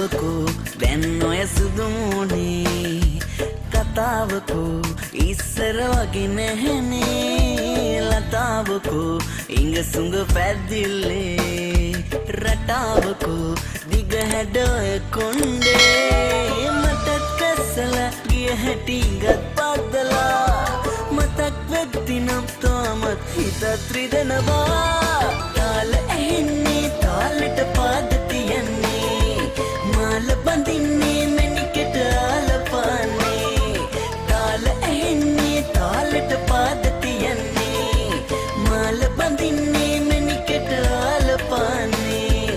හිනාවකෝ දැන් ඔය සුදුමුනේ කතාවකෝ ඉස්සර වගේ නැහැනේ ලතාවකෝ ඉංග සුඟ පැද්දිල්ලේ රටාවකෝ දිග හැඩය කොණ්ඩේ මටත් කැස්සලා ගිය හැටි ඉඟත් පද්දලා මතක් වෙද්දි නම් තාමත් හිතත් රිදෙනවා තාල ඇහෙන්නේ තාලෙට පාද තියන්නේ මාල බඳින්නේ මැණිකෙට ආලපානේ තාල ඇහෙන්නේ තාලෙට පාද තියන්නේ මාල බඳින්නේ මැණිකෙට ආලපානේ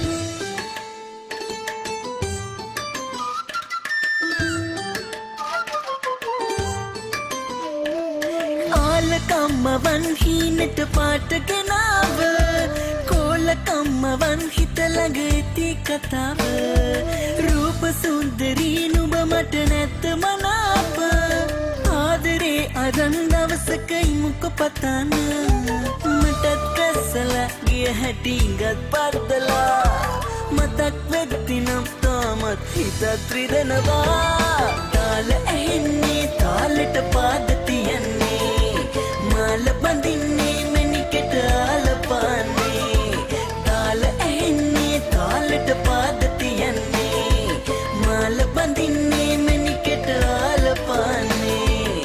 කම්මවන් හීනට පාට ගෙනාව කෝල කම්මවන් හිත ළඟ ඇති කතාව රූප සුන්දරී නුඹ මට නැත මනාප ආදරේ අරන් දවසක ඉමුක පතන මටත් කැස්සලා ගිය හැටි ඉඟත් පද්දලා මතක් වෙද්දි නම් තාමත් හිතත් රිදෙනවා තාල ඇහෙන්නේ තාලෙට පාද තියන්නේ මාල බඳින්නේ මැණිකෙට ආලපානේ තාල ඇහෙන්නේ තාලෙට පාද තියන්නේ මාල බඳින්නේ මැණිකෙට ආලපානේ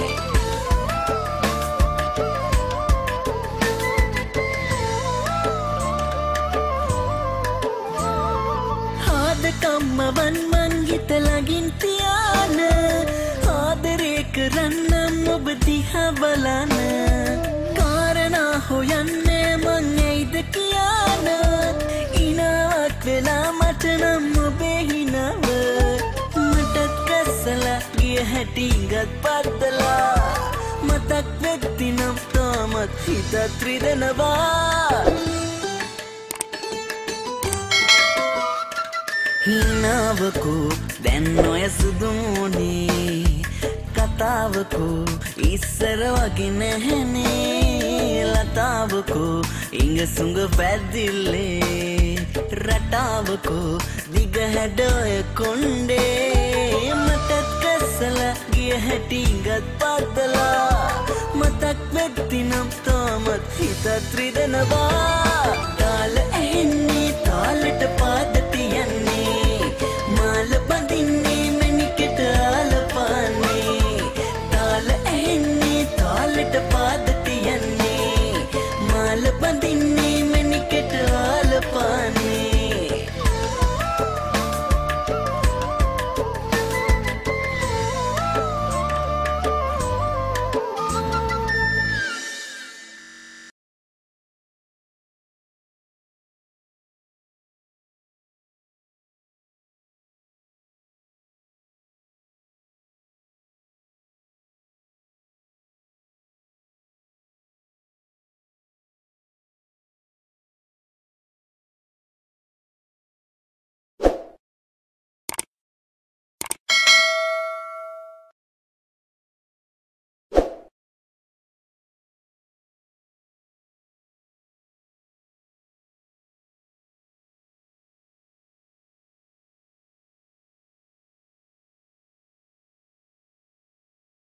ආද කම්මවන් මං හිත ළඟින් තියාන ආදරේ කරන්නම් ඔබ දිහා බලන කාරණා හොයන්නේ මං ඇයිද කියන ඉනාවක් වෙලා මට නම් ඔබේ හිනව මටත් කැස්සලා ගිය හැටි ඉඟත් පද්දලා මතක් වෙද්දි නම් තාමත් හිතත් රිදෙනවා හිනාවකෝ දැන් ඔය සුදුමුනේ කතාවකෝ ඉස්සර වගේ නැහැනේ ලතාවකෝ ඉංග සුඟ පැද්දිල්ලේ රටාවකෝ දිග හැඩය කොණ්ඩේ මටත් කැස්සලා ගිය හැටි ඉඟත් පද්දලා මතක් වෙද්දි නම් තාමත් හිතත් රිදෙනවා තාල ඇහෙන්නේ තාලෙට පාද